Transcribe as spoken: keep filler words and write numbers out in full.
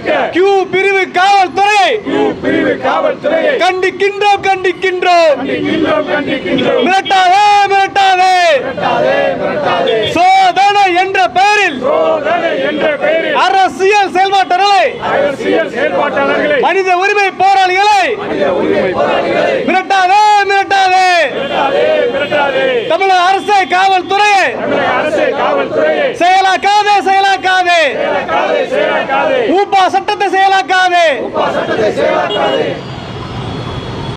Q பிரிவு காவல்துறையை கண்டிக்கின்றோம் கண்டிக்கின்றோம் மிரட்டாதே மிரட்டாதே சோதனை என்ற பெயரில் அரசியல் செயல்பாட்டாளர்களை மனித உரிமை போராளிகளை மிரட்டாதே மிரட்டாதே தமிழக அரசு காவல்துறையை செயலாக்காதே செயலாக்காதே ஊப்பா சட்டத்தை செயலாக்காதே